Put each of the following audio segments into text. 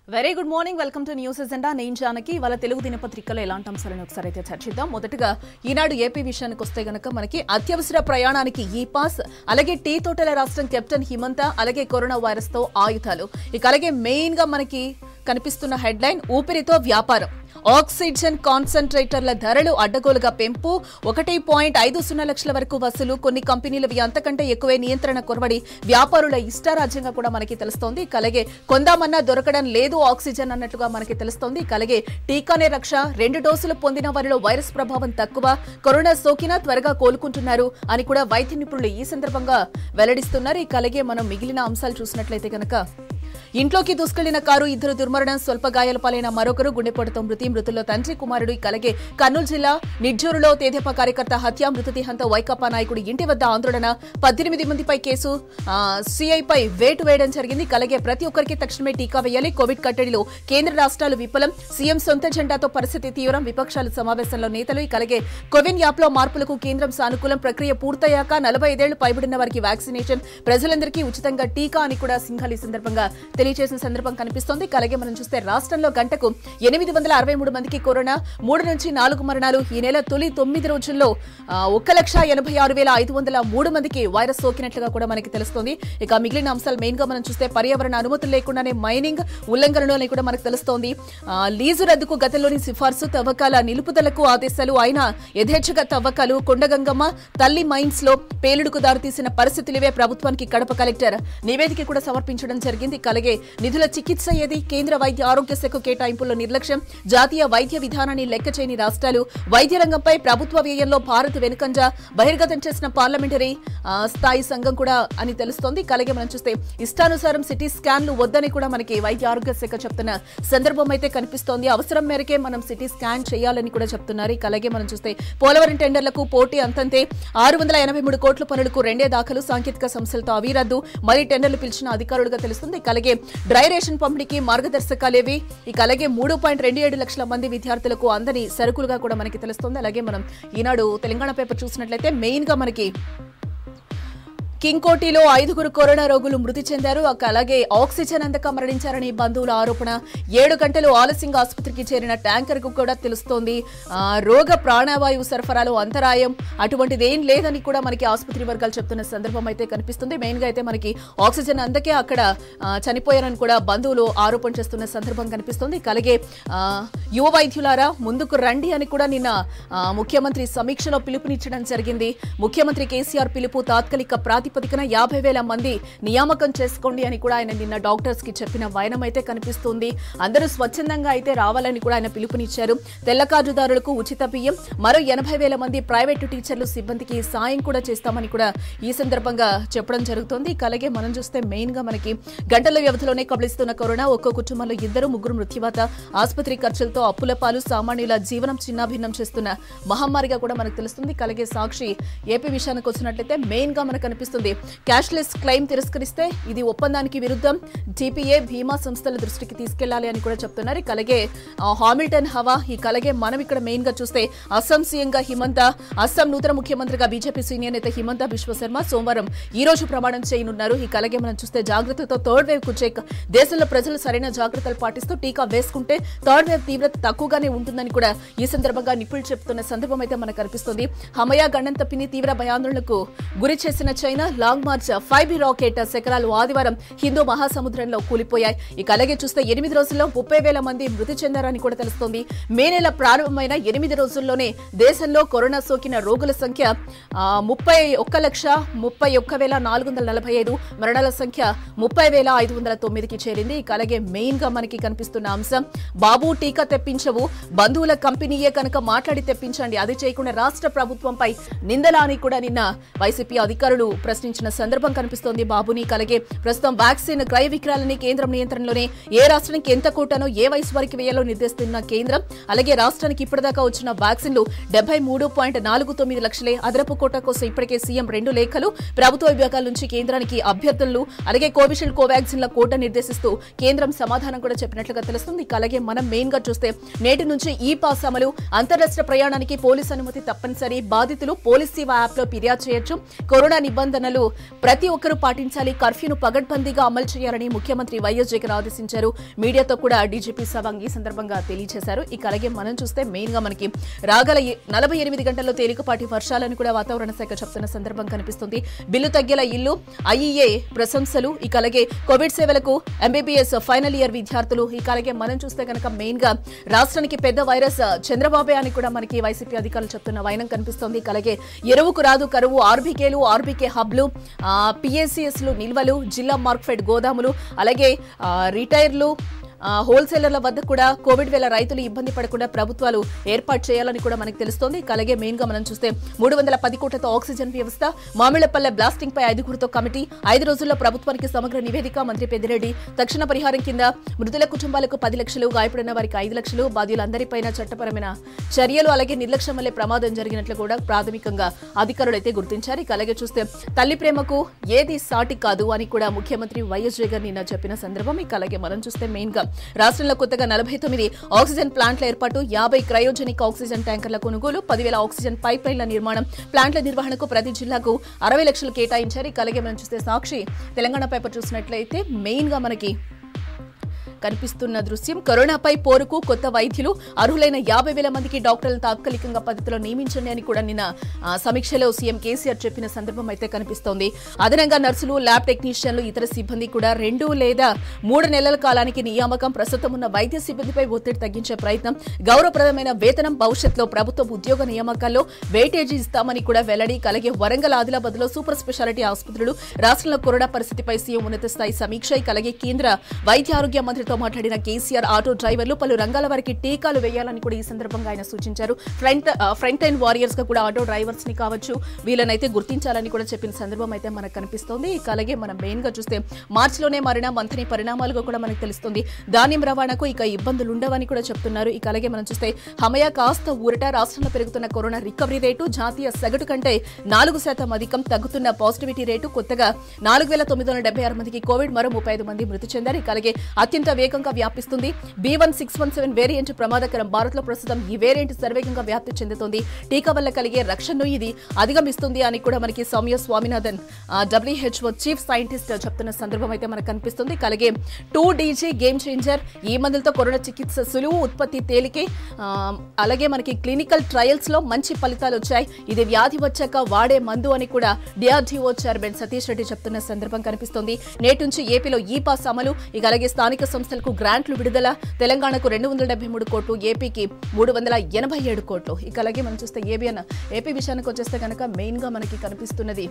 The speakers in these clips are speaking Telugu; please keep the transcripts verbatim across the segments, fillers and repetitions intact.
Very good morning welcome to news agenda నేను జానకి ఇవాళ తెలుగు దినపత్రికలో ఎలాంటి అంశాలను ఒకసారి అయితే చర్చిద్దాం. మొదటగా ఈనాడు ఏపీ విషయానికి వస్తే గనక మనకి అత్యవసర ప్రయాణానికి ఈ పాస్, అలాగే టీ తోటల రాష్ట్రం కెప్టెన్ హిమంత, అలాగే కరోనా వైరస్ తో ఆయుధాలు. ఇక అలాగే మెయిన్ గా మనకి కనిపిస్తున్న హెడ్లైన్ ఊపిరితో వ్యాపారం, ఆక్సిజన్ కాన్సన్ట్రేటర్ల ధరలు అడ్డగోలుగా పెంపు, ఒకటి పాయింట్ ఐదు సున్నా లక్షల వరకు వసూలు, కొన్ని కంపెనీలవి అంతకంటే ఎక్కువే నియంత్రణ కొరవడి, వ్యాపారుల ఇష్టారాజ్యంగా కూడా మనకి తెలుస్తోంది. అలాగే కొందామన్నా దొరకడం లేదు ఆక్సిజన్ అన్నట్లుగా మనకి తెలుస్తోంది. అలాగే టీకానే రక్ష, రెండు డోసులు పొందిన వారిలో వైరస్ ప్రభావం తక్కువ, కరోనా సోకినా త్వరగా కోలుకుంటున్నారు అని కూడా వైద్య నిపుణులు ఈ సందర్భంగా వెల్లడిస్తున్నారు. ఇక అలాగే మనం మిగిలిన అంశాలు చూసినట్లయితే కనుక ఇంట్లోకి దూసుకెళ్లిన కారు, ఇద్దరు దుర్మరణం, స్వల్ప గాయాల పాలైన మరొకరు గుండెపోటుతో మృతి. మృతుల్లో తండ్రి కుమారుడు. అలాగే కర్నూలు జిల్లా నిడ్జూరులో తెదేపా కార్యకర్త హత్య, మృతదేహంతో వైకాపా నాయకుడు ఇంటి వద్ద ఆందోళన, పద్దెనిమిది మందిపై కేసు, సీఐపై వేటు వేయడం జరిగింది. అలాగే ప్రతి ఒక్కరికి తక్షణమే టీకా వేయాలి, కోవిడ్ కట్టడిలో కేంద్ర రాష్ట్రాలు విఫలం, సీఎం సొంత జెండాతో పరిస్థితి తీవ్రం, విపక్షాల సమావేశంలో నేతలు. అలాగే కోవిన్ యాప్ లో మార్పులకు కేంద్రం సానుకూలం, ప్రక్రియ పూర్తయ్యాక నలభై ఐదేళ్లు పైబడిన వారికి వ్యాక్సినేషన్, ప్రజలందరికీ ఉచితంగా టీకా అని కూడా సింఘాల్ ఈ సందర్భంగా తెలియజేసిన సందర్భం కనిపిస్తోంది. అలాగే మనం చూస్తే రాష్ట్రంలో గంటకు ఎనిమిది వందల అరవై మూడు మందికి కరోనా, మూడు నుంచి నాలుగు మరణాలు. ఈ నెల తొలి తొమ్మిది రోజుల్లో ఒక లక్ష ఎనభై ఆరు వేల ఐదు వందల మూడు మందికి వైరస్ సోకినట్లుగా కూడా మనకి తెలుస్తోంది. ఇక మిగిలిన అంశాలు మెయిన్ గా మనం చూస్తే పర్యావరణ అనుమతులు లేకుండానే మైనింగ్ ఉల్లంఘనలు అని కూడా మనకు తెలుస్తోంది. లీజు రద్దుకు గతంలోని సిఫార్సు, తవ్వకాల నిలుపుదలకు ఆదేశాలు, అయినా యథేచ్ఛగా తవ్వకాలు, కొండగంగమ్మ తల్లి మైన్స్ లో పేలుడుకు దారితీసిన పరిస్థితులివే. ప్రభుత్వానికి కడప కలెక్టర్ నివేదిక కూడా సమర్పించడం జరిగింది. అలాగే నిధుల చికిత్స ఏది, కేంద్ర వైద్య ఆరోగ్య శాఖ కేటాయింపుల్లో నిర్లక్ష్యం, జాతీయ వైద్య విధానాన్ని లెక్క చేయని రాష్ట్రాలు, వైద్య రంగంపై ప్రభుత్వ వ్యయంలో భారత్ వెనుకంజ, బహిర్గతం చేసిన పార్లమెంటరీ స్థాయి సంఘం కూడా అని తెలుస్తోంది. అలాగే మనం చూస్తే ఇష్టానుసారం సిటీ స్కాన్లు వద్దని కూడా మనకి వైద్య ఆరోగ్య శాఖ చెప్తున్న సందర్భం అయితే కనిపిస్తోంది. అవసరం మేరకే మనం సిటీ స్కాన్ చేయాలని కూడా చెప్తున్నారు. అలాగే మనం చూస్తే పోలవరం టెండర్లకు పోటీ అంతంతే, ఆరు వందల ఎనభై మూడు కోట్ల పనులకు రెండే దాఖలు, సాంకేతిక సమస్యలతో అవిరద్దు, మరీ టెండర్లు పిలిచిన అధికారులుగా తెలుస్తుంది. అలాగే డ్రై రేషన్ పంపిణీకి మార్గదర్శకాలేవి. ఇక అలాగే మూడు పాయింట్ రెండు ఏడు లక్షల మంది విద్యార్థులకు అందని సరుకులుగా కూడా మనకి తెలుస్తుంది. అలాగే మనం ఈనాడు తెలంగాణ పేపర్ చూసినట్లయితే మెయిన్ గా మనకి కింగ్కోటిలో ఐదుగురు కరోనా రోగులు మృతి చెందారు. అలాగే ఆక్సిజన్ అందక మరణించారని బంధువుల ఆరోపణ. ఏడు గంటలు ఆలస్యంగా ఆసుపత్రికి చేరిన ట్యాంకర్ కు కూడా తెలుస్తోంది. రోగ ప్రాణవాయువు సరఫరాలో అంతరాయం అటువంటిది ఏం లేదని కూడా మనకి ఆసుపత్రి వర్గాలు చెప్తున్న సందర్భం అయితే కనిపిస్తుంది. మెయిన్ గా అయితే మనకి ఆక్సిజన్ అందకే అక్కడ చనిపోయారని కూడా బంధువులు ఆరోపణ చేస్తున్న సందర్భం కనిపిస్తుంది. అలాగే యువ వైద్యులారా ముందుకు రండి అని కూడా నిన్న ముఖ్యమంత్రి సమీక్షలో పిలుపునిచ్చడం జరిగింది. ముఖ్యమంత్రి కేసీఆర్ పిలుపు, తాత్కాలిక ప్రాతి ప్రాతిపదికన యాభై వేల మంది నియామకం చేసుకోండి అని కూడా ఆయన నిన్న డాక్టర్స్ కి చెప్పిన వైనం అయితే కనిపిస్తుంది. అందరూ స్వచ్ఛందంగా అయితే రావాలని కూడా ఆయన పిలుపునిచ్చారు. తెల్ల కార్డుదారులకు ఉచిత బియ్యం, మరో ఎనభై వేల మంది ప్రైవేటు టీచర్లు సిబ్బందికి సాయం కూడా చేస్తామని కూడా ఈ సందర్భంగా చెప్పడం జరుగుతోంది. అలాగే మనం చూస్తే మెయిన్ గా మనకి గంటల వ్యవధిలోనే కబళిస్తున్న కరోనా, ఒక్కో కుటుంబంలో ఇద్దరు ముగ్గురు మృత్యువాత, ఆసుపత్రి ఖర్చులతో అప్పుల పాలు, సామాన్యుల జీవనం చిన్నాభిన్నం చేస్తున్న మహమ్మారిగా కూడా మనకు తెలుస్తుంది. అలాగే సాక్షి ఏపీ విషయానికి వచ్చినట్లయితే మెయిన్ గా మనకు కనిపిస్తుంది క్యాష్లెస్ క్లెయిమ్ తిరస్కరిస్తే ఇది ఒప్పందానికి విరుద్ధం, టీపీఏ బీమా సంస్థల దృష్టికి తీసుకెళ్లాలి అని కూడా చెప్తున్నారు. అలాగే హామిల్టన్ హవా. ఇక అలాగే మనం ఇక్కడ మెయిన్ గా చూస్తే అస్సాం సీఎంగా హిమంత, అస్సాం నూతన ముఖ్యమంత్రిగా బీజేపీ సీనియర్ నేత హిమంత బిశ్వశర్మ సోమవారం ఈ రోజు ప్రమాణం చేయనున్నారు. ఇక అలాగే మనం చూస్తే జాగ్రత్తతో థర్డ్ వేవ్ కు చెక్, దేశంలో ప్రజలు సరైన జాగ్రత్తలు పాటిస్తూ టీకా వేసుకుంటే థర్డ్ వేవ్ తీవ్రత తక్కువగానే ఉంటుందని కూడా ఈ సందర్భంగా నిపుణులు చెప్తున్న సందర్భం అయితే మనకు కనిపిస్తుంది. హమయా గండం తప్పిని తీవ్ర భయాందోళనకు గురి చేసిన China Long March five B rocket శకలాలు ఆదివారం హిందూ మహాసముద్రంలో కూలిపోయాయి. ఇక అలాగే చూస్తే ఎనిమిది రోజుల్లో ముప్పై వేల మంది మృతి చెందారని కూడా తెలుస్తోంది. మే నెల ప్రారంభమైన ఎనిమిది రోజుల్లోనే దేశంలో కరోనా సోకిన రోగుల సంఖ్య ముప్పై ఒక్క లక్ష ముప్పై ఒక్క వేల నాలుగు వందల నలభై ఐదు, మరణాల సంఖ్య ముప్పై వేల ఐదు వందల తొమ్మిదికి చేరింది. ఇక అలాగే మెయిన్ గా మనకి కనిపిస్తున్న అంశం, బాబు టీకా తెప్పించవు, బంధువుల కంపెనీయే కనుక మాట్లాడి తెప్పించండి, అది చేయకుండా రాష్ట్ర ప్రభుత్వంపై నిందలా అని కూడా నిన్న వైసీపీ అధికారులు ప్రశ్నించిన సందర్భం కనిపిస్తోంది బాబుని. అలాగే ప్రస్తుతం వ్యాక్సిన్ క్రయ విక్రయాలని కేంద్రం నియంత్రణలోనే, ఏ రాష్ట్రానికి ఎంత కోటానో ఏ వయసు వరకు వేయాలో నిర్దేశిస్తున్న కేంద్రం. అలాగే రాష్ట్రానికి ఇప్పటిదాకా వచ్చిన వ్యాక్సిన్లు డెబ్బై మూడు పాయింట్ నాలుగు తొమ్మిది లక్షలే. అదనపు కోటా కోసం ఇప్పటికే సీఎం రెండు లేఖలు ప్రభుత్వ విభాగాల నుంచి కేంద్రానికి అభ్యర్థులు, అలాగే కోవిషీల్డ్ కోవాక్సిన్ల కోటా నిర్దేశిస్తూ కేంద్రం సమాధానం కూడా చెప్పినట్లుగా తెలుస్తుంది. అలాగే మనం మెయిన్ గా చూస్తే నేటి నుంచి ఈ పాస్ అమలు, అంతర్రాష్ట్ర ప్రయాణానికి పోలీసు అనుమతి తప్పనిసరి, బాధితులు పోలీస్ సేవ యాప్ లో ఫిర్యాదు చేయొచ్చు, కరోనా నిబంధనలు నిబంధనలు ప్రతి ఒక్కరూ పాటించాలి, కర్ఫ్యూను పగడ్బందీగా అమలు చేయాలని ముఖ్యమంత్రి వైఎస్ జగన్ ఆదేశించారు. మీడియాతో కూడా డీజీపీ సవాంగ్ ఈ సందర్భంగా తెలియజేశారు. ఇక అలాగే మనం చూస్తే మెయిన్ గా మనకి రాగల నలభై ఎనిమిది గంటల్లో తేలికపాటి వర్షాలను కూడా వాతావరణ శాఖ చెప్తున్న సందర్భం కనిపిస్తుంది. బిల్లు తగ్గేలా ఇల్లు, ఐఈఏ ప్రశంసలు. ఇక అలాగే కోవిడ్ సేవలకు ఎంబీబీఎస్ ఫైనల్ ఇయర్ విద్యార్థులు. ఇక అలాగే మనం చూస్తే కనుక మెయిన్ గా రాష్ట్రానికి పెద్ద వైరస్ చంద్రబాబే అని కూడా మనకి వైసీపీ అధికారులు చెప్తున్న వైనం కనిపిస్తోంది. ఇక అలాగే ఎరువుకు రాదు కరువు, ఆర్బీకేలు, ఆర్బీకే హబ్లు, పిఎస్సిఎస్ లు నిల్వలు, జిల్లా మార్క్ఫెడ్ గోదాములు, అలాగే రిటైర్లు, హోల్సేలర్ల వద్ద కూడా కోవిడ్ వేళ రైతులు ఇబ్బంది పడకుండా ప్రభుత్వాలు ఏర్పాటు చేయాలని కూడా మనకు తెలుస్తోంది. అలాగే మెయిన్ గా మనం చూస్తే మూడు వందల పది కోట్లతో ఆక్సిజన్ వ్యవస్థ, మామిళ్లపల్లె బ్లాస్టింగ్ పై ఐదుగురితో కమిటీ, ఐదు రోజుల్లో ప్రభుత్వానికి సమగ్ర నివేదిక. మంత్రి పెద్దిరెడ్డి తక్షణ పరిహారం కింద మృతుల కుటుంబాలకు పది లక్షలు, గాయపడిన వారికి ఐదు లక్షలు, బాధ్యులందరిపైన చట్టపరమైన చర్యలు, అలాగే నిర్లక్ష్యం వల్లే ప్రమాదం జరిగినట్లు కూడా ప్రాథమికంగా అధికారులు అయితే గుర్తించారు. ఇక అలాగే చూస్తే తల్లి ప్రేమకు ఏది సాటి కాదు అని కూడా ముఖ్యమంత్రి వైఎస్ జగన్ నిన్న చెప్పిన సందర్భం. ఇక అలాగే మనం చూస్తే మెయిన్ గా రాష్ట్రంలో కొత్తగా నలభై తొమ్మిది ఆక్సిజన్ ప్లాంట్ల ఏర్పాటు, యాభై క్రయోజనిక్ ఆక్సిజన్ ట్యాంకర్ల కొనుగోలు, పదివేల ఆక్సిజన్ పైప్ లైన్ల నిర్మాణం, ప్లాంట్ల నిర్వహణకు ప్రతి జిల్లాకు అరవై లక్షలు కేటాయించారు. అలాగే మనం చూస్తే సాక్షి తెలంగాణ పేపర్ చూసినట్లయితే మెయిన్ గా మనకి కనిపిస్తున్న దృశ్యం, కరోనాపై పోరుకు కొత్త వైద్యులు, అర్హులైన యాభై వేల మందికి డాక్టర్లను తాత్కాలికంగా పద్ధతిలో నియమించండి అని కూడా నిన్న సమీక్షలో సీఎం కేసీఆర్ చెప్పిన సందర్భం అయితే కనిపిస్తోంది. అదనంగా నర్సులు, ల్యాబ్ టెక్నీషియన్లు, ఇతర సిబ్బంది కూడా రెండు లేదా మూడు నెలల కాలానికి నియామకం. ప్రస్తుతం ఉన్న వైద్య సిబ్బందిపై ఒత్తిడి తగ్గించే ప్రయత్నం, గౌరవప్రదమైన వేతనం, భవిష్యత్తులో ప్రభుత్వ ఉద్యోగ నియామకాల్లో వెయిటేజీ ఇస్తామని కూడా వెల్లడి. అలాగే వరంగల్, ఆదిలాబాద్ లో సూపర్ స్పెషాలిటీ ఆసుపత్రులు, రాష్ట్రంలో కరోనా పరిస్థితిపై సీఎం ఉన్నత స్థాయి సమీక్ష. అలాగే కేంద్ర వైద్య ఆరోగ్య మంత్రి తో మాట్లాడిన కేసీఆర్ ఆటో డ్రైవర్లు, పలు రంగాల వారికి టీకాలు వేయాలని కూడా ఈ సందర్భంగా ఆయన సూచించారు. ఫ్రంట్ ఫ్రంట్ లైన్ వారియర్స్ గా కూడా ఆటో డ్రైవర్స్ ని కావచ్చు వీళ్ళనైతే గుర్తించాలని కూడా చెప్పిన సందర్భం అయితే మనకు కనిపిస్తోంది. ఇక అలాగే మనం మెయిన్ గా చూస్తే మార్చిలోనే మారిన మంథని పరిణామాలుగా కూడా మనకు తెలుస్తుంది. ధాన్యం రవాణాకు ఇక ఇబ్బందులు ఉండవని కూడా చెప్తున్నారు. ఇక అలాగే మనం చూస్తే హమయా కాస్త ఊరట, రాష్ట్రంలో పెరుగుతున్న కరోనా రికవరీ రేటు జాతీయ సగటు కంటే నాలుగు శాతం అధికం, తగ్గుతున్న పాజిటివిటీ రేటు. కొత్తగా నాలుగు వేల తొమ్మిది వందల డెబ్బై ఆరు మందికి కోవిడ్, మరో ముప్పై ఐదు మంది మృతి చెందారు. ఇక అలాగే అత్యంత వేగంగా వ్యాపిస్తుంది B one six one seven variant ప్రమాదకరం. భారత్ లో ప్రస్తుతం ఈ వేరియంట్ సర్వేగంగా వ్యాప్తి చెందుతోంది. టీకా వల్ల కలిగే రక్షణను ఇది అధిగమిస్తుంది అని కూడా మనకి Soumya Swaminathan WHO chief scientist చెప్తున్న సందర్భం అయితే మనకు కనిపిస్తుంది. అలాగే టూ డీజీ గేమ్ చేంజర్, ఈ మందులతో కరోనా చికిత్స సులువు, ఉత్పత్తి తేలికే. అలాగే మనకి క్లినికల్ ట్రయల్స్ లో మంచి ఫలితాలు వచ్చాయి. ఇది వ్యాధి వచ్చాక వాడే మందు అని కూడా డిఆర్డీఓ చైర్మన్ సతీష్ రెడ్డి చెప్తున్న సందర్భం కనిపిస్తుంది. నేటి నుంచి ఏపీలో ఈ పాస్ అమలు. ఇక అలాగే స్థానిక సంస్థలకు గ్రాంట్లు విడుదల, తెలంగాణకు రెండు వందల డెబ్బై మూడు కోట్లు, ఏపీకి మూడు వందల ఎనభై ఏడు కోట్లు. ఇక అలాగే మనం చూస్తే ఏబిఎన్ ఏపీ విషయానికి వచ్చేస్తే కనుక మెయిన్ గా మనకి కనిపిస్తున్నది,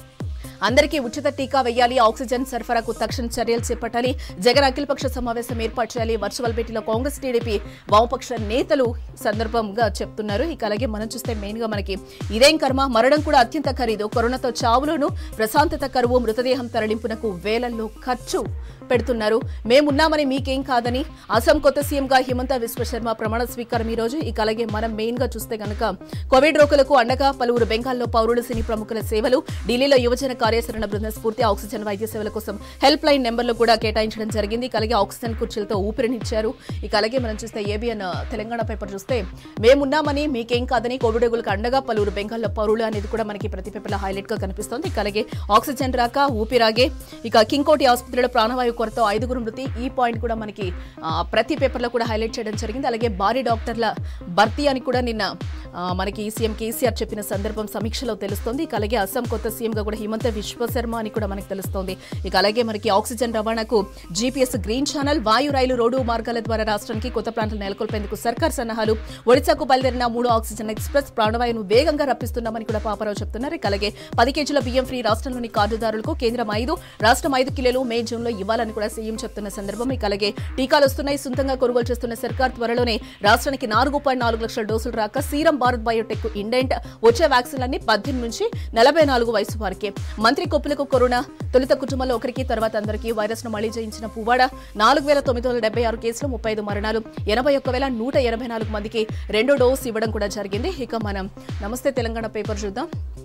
అందరికీ ఉచిత టీకా వేయాలి, ఆక్సిజన్ సరఫరాకు తక్షణ చర్యలు చేపట్టాలి, జగన్ అఖిలపక్ష సమావేశం ఏర్పాటు చేయాలి, వర్చువల్ భేటీలో కాంగ్రెస్, టీడీపీ, వామపక్ష నేతలు సందర్భంగా చెప్తున్నారు. ఇక అలాగే మనం చూస్తే మెయిన్ గా మనకి ఇదేం కర్మ, మరణం కూడా అత్యంత ఖరీదు, కరోనాతో చావులోను ప్రశాంతత కరువు, మృతదేహం తరలింపునకు వేలల్లో ఖర్చు పెడుతున్నారు, మేమున్నామని మీకేం కాదని అసోం కొత్త సీఎంగా హిమంత విశ్వశర్మ ప్రమాణ స్వీకారం ఈ రోజు. ఇక అలాగే మనం మెయిన్ గా చూస్తే కనుక కోవిడ్ రోగులకు అండగా పలువురు బెంగాల్లో పౌరులు, సినీ ప్రముఖుల సేవలు, ఢిల్లీలో యువజన కార్యాచరణ బృందం స్ఫూర్తి ఆక్సిజన్ వైద్య సేవల కోసం హెల్ప్ లైన్ నెంబర్లు కూడా కేటాయించడం జరిగింది. అలాగే ఆక్సిజన్ కుర్చీలతో ఊపిరినిచ్చారు. ఇక అలాగే మనం చూస్తే ఏబిఎన్ తెలంగాణ పేపర్ చూస్తే మేమున్నామని మీకేం కాదని కోవిడ్ రోగులకు అండగా పలువురు బెంగాల్లో పౌరులు అనేది కూడా మనకి ప్రతి పేపర్లో హైలైట్ గా కనిపిస్తోంది. ఇక అలాగే ఆక్సిజన్ రాక ఊపిరాగే, ఇక కింగ్కోటి ఆసుపత్రిలో ప్రాణవాయు కొరత ఐదుగురు మృతి, ఈ పాయింట్ కూడా మనకి ప్రతి పేపర్లో కూడా హైలైట్ చేయడం జరిగింది. అలాగే భారీ డాక్టర్ల భర్తీ అని కూడా నిన్న మనకి సీఎం కేసీఆర్ చెప్పిన సందర్భం సమీక్షలో తెలుస్తోంది. ఇక అలాగే అస్సాం కొత్త సీఎంగా కూడా హిమంత విశ్వశర్మ అని కూడా మనకి తెలుస్తోంది. ఇక అలాగే మనకి ఆక్సిజన్ రవాణాకు జీపీఎస్ గ్రీన్ ఛానల్, వాయు రైలు రోడ్డు మార్గాల ద్వారా రాష్ట్రానికి కొత్త ప్లాంట్లు నెలకొల్పేందుకు సర్కార్ సన్నాహాలు, ఒడిశాకు బయలుదేరిన మూడు ఆక్సిజన్ ఎక్స్ప్రెస్ ప్రాణవాయును వేగంగా రప్పిస్తున్నామని కూడా పాపారావు చెప్తున్నారు. ఇక అలాగే పది కేజీల బియ్యం ఫ్రీ రాష్ట్రంలోని కార్డుదారులకు, కేంద్రం ఐదు, రాష్ట్రం ఐదు కిలోలు మే జూన్ లో ఇవ్వాలని కూడా సీఎం చెప్తున్న సందర్భం. ఇక అలాగే టీకాలు వస్తున్నాయి, సొంతంగా కొనుగోలు చేస్తున్న సర్కార్, త్వరలోనే రాష్ట్రానికి నాలుగు పాయింట్ నాలుగు లక్షల డోసులు రాక సీరం భారత్ బయోటెక్ ఇండెంట్, వచ్చే వ్యాక్సిన్లన్నీ పద్దెనిమిది నుంచి నలభై నాలుగు వయసు వారికే. మంత్రి కొప్పులకు కరోనా, తొలుత కుటుంబంలో ఒకరికి తర్వాత అందరికీ వైరస్ ను మళ్లీ జయించిన పువ్వాడ, నాలుగు వేల తొమ్మిది వందల డెబ్బై ఆరు కేసులు, ముప్పై ఐదు మరణాలు, ఎనభై ఒక్క వేల నూట ఎనభై నాలుగు మందికి రెండో డోసు ఇవ్వడం కూడా జరిగింది. ఇక మనం నమస్తే తెలంగాణ పేపర్ చూద్దాం.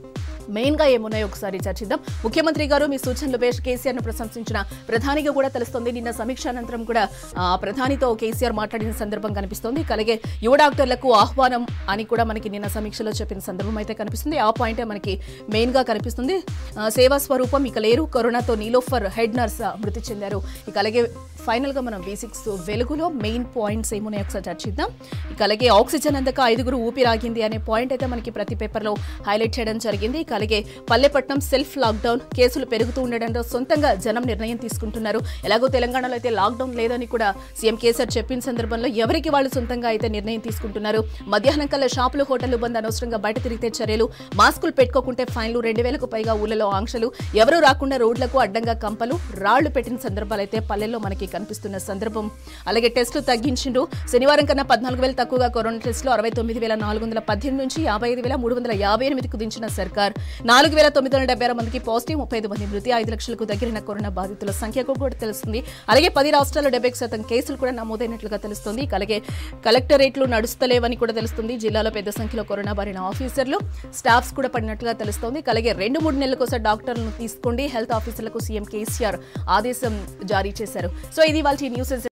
మెయిన్ గా ఏమున్నాయో ఒకసారి చర్చిద్దాం. ముఖ్యమంత్రి గారు మీ సూచనలు బేష్ కేసీఆర్ ను ప్రశంసించిన ప్రధానిగా కూడా తెలుస్తోంది. నిన్న సమీక్ష అనంతరం కూడా ప్రధానితో కేసీఆర్ మాట్లాడిన సందర్భం కనిపిస్తోంది. అలాగే యువ డాక్టర్లకు ఆహ్వానం అని కూడా మనకి నిన్న సమీక్షలో చెప్పిన సందర్భం అయితే కనిపిస్తుంది. ఆ పాయింటే మనకి మెయిన్ గా కనిపిస్తుంది. సేవా స్వరూపం ఇక లేరు, కరోనాతో నీలోఫర్ హెడ్ నర్స్ మృతి చెందారు. ఇక అలాగే ఫైనల్ గా మనం బేసిక్స్ వెలుగులో మెయిన్ పాయింట్స్ ఏమున్నాయో ఒకసారి చర్చిద్దాం. ఇక అలాగే ఆక్సిజన్ అందక ఐదుగురు ఊపిరాగింది అనే పాయింట్ అయితే మనకి ప్రతి పేపర్ లో హైలైట్ చేయడం జరిగింది. అలాగే పల్లెపట్నం సెల్ఫ్ లాక్డౌన్ కేసులు పెరుగుతూ ఉండడంతో సొంతంగా జనం నిర్ణయం తీసుకుంటున్నారు. ఎలాగో తెలంగాణలో అయితే లాక్డౌన్ లేదని కూడా సీఎం కేసీఆర్ చెప్పిన సందర్భంలో ఎవరికి వాళ్ళు సొంతంగా అయితే నిర్ణయం తీసుకుంటున్నారు. మధ్యాహ్నం కల్లా షాపులు హోటళ్లు బంద్, అనవసరంగా బయట తిరిగితే చర్యలు, మాస్కులు పెట్టుకోకుంటే ఫైన్లు, రెండు వేలకు పైగా ఊళ్ళలో ఆంక్షలు, ఎవరూ రాకుండా రోడ్లకు అడ్డంగా కంపలు, రాళ్లు పెట్టిన సందర్భాలు అయితే పల్లెల్లో మనకి కనిపిస్తున్న సందర్భం. అలాగే టెస్టులు తగ్గించిండ్రు. శనివారం కన్నా పద్నాలుగు వేలు తక్కువగా కరోనా టెస్టులు అరవై తొమ్మిది వేల నాలుగు వందల పద్దెనిమిది నుంచి యాభై ఐదు వేల మూడు వందల యాభై ఎనిమిదికు దించిన సర్కార్. నాలుగు వేల తొమ్మిది వందల డెబ్బై ఆరు మందికి పాజిటివ్, ముప్పై ఐదు మంది మృతి, ఐదు లక్షలకు దగ్గరైన కరోనా బాధితుల సంఖ్యకు కూడా తెలుస్తుంది. అలాగే పది రాష్ట్రాల్లో డెబ్బై శాతం కేసులు కూడా నమోదైనట్లుగా తెలుస్తుంది. అలాగే కలెక్టరేట్లు నడుస్తలేవని కూడా తెలుస్తుంది. జిల్లాలో పెద్ద సంఖ్యలో కరోనా బారిన ఆఫీసర్లు, స్టాఫ్స్ కూడా పడినట్లుగా తెలుస్తోంది. అలాగే రెండు మూడు నెలలకోసారి డాక్టర్లను తీసుకోండి, హెల్త్ ఆఫీసర్లకు సీఎం కేసీఆర్ ఆదేశం జారీ చేశారు. సో ఇది వాళ్ళ న్యూస్.